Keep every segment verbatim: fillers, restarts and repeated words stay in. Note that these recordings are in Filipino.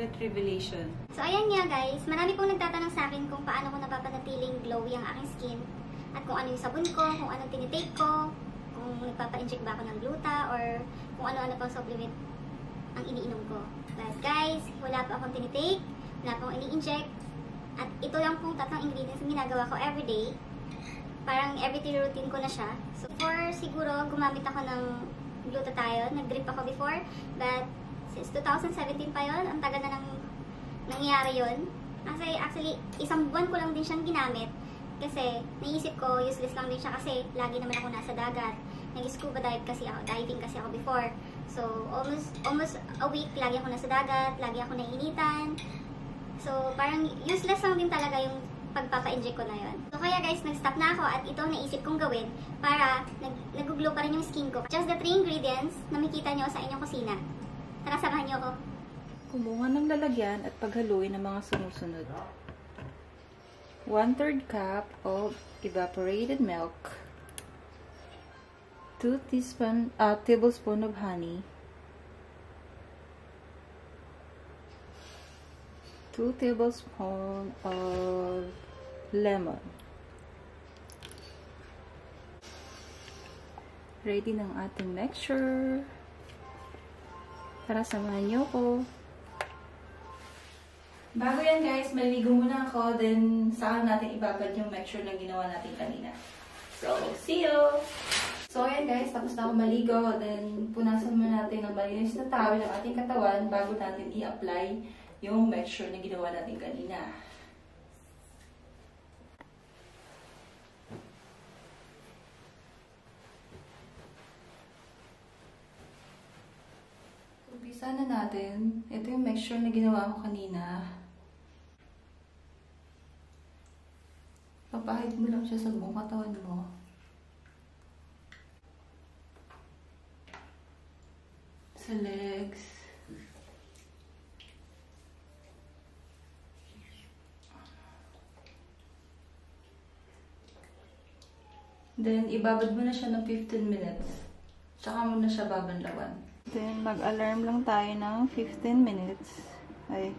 Secret Revelation. So, ayan nga guys. Marami pong nagtatanong sa akin kung paano ko napapanatiling glowy ang aking skin. At kung ano yung sabon ko, kung ano tinitake ko, kung nagpapa-inject ba ako ng gluta, or kung ano-ano pang supplement ang iniinom ko. But guys, wala pa akong tinitake, wala pa akong ini-inject. At ito lang pong tatlong ingredients na ginagawa ko everyday. Parang everyday routine ko na siya. So, for siguro, gumamit ako ng glutathione. Nag-drip ako before. But, since two thousand seventeen pa yon, ang tagal na nang nangyayari yon. Kasi, actually, isang buwan ko lang din siyang ginamit. Kasi, naisip ko, useless lang din siya kasi lagi naman ako nasa dagat. Nag-scuba dive kasi ako, diving kasi ako before. So, almost, almost a week, lagi ako nasa dagat, lagi ako naiinitan. So, parang useless lang din talaga yung pagpapa-inject ko na yun. So, kaya guys, nag-stop na ako at ito naisip kong gawin para nag-glow pa rin yung skin ko. Just the three ingredients na makikita nyo sa inyong kusina. Tara, samahan nyo ako. Kumuha ng lalagyan at paghaluin ng mga sumusunod. one third cup of evaporated milk. two teaspoon, uh, tablespoon of honey. two tablespoons of lemon. Ready ng ating mixture. Tara, samahan niyo ko. Bago yan guys, maligo muna ako, then saan natin ibabad yung mixture na ginawa natin kanina. So, see you! So, ayan guys, tapos na ako maligo, then punasan muna natin ng malinis na towel ng ating katawan bago natin i-apply yung mixture na ginawa natin kanina. Umpisa na natin. Ito yung mixture na ginawa ko kanina. Papahid mo lang siya sa buong katawan mo. Sa legs. Then, ibabad mo na siya ng fifteen minutes. Tsaka mo na siya babanlawan. Then, mag-alarm lang tayo ng fifteen minutes. Ay.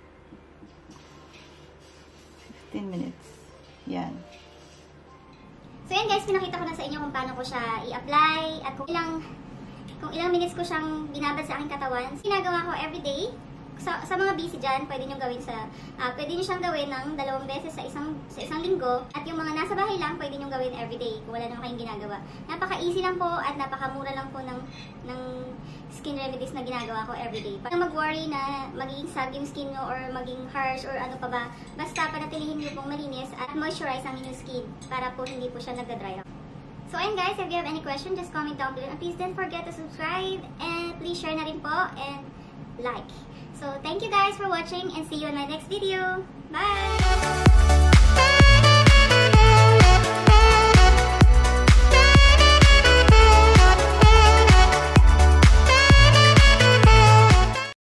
fifteen minutes. Yan. So, yan guys, pinakita ko na sa inyo kung paano ko siya i-apply at kung ilang, kung ilang minutes ko siyang binabad sa aking katawan. Ginagawa ko everyday. Sa, sa mga busy dyan, pwede nyo gawin sa, uh, pwede nyo siyang gawin ng dalawang beses sa isang, sa isang linggo. At yung mga nasa bahay lang, pwede nyo gawin everyday kung wala naman kayong ginagawa. Napaka-easy lang po at napakamura lang po ng, ng skin remedies na ginagawa ko everyday. Para mag-worry na magiging sag yung skin nyo or maging harsh or ano pa ba, basta panatilihin nyo pong malinis at moisturize ang inyong skin para po hindi po siya nagda-dry up. So ayun guys, if you have any question, just comment down below. And please don't forget to subscribe and please share na rin po and like. So, thank you guys for watching and see you in my next video. Bye!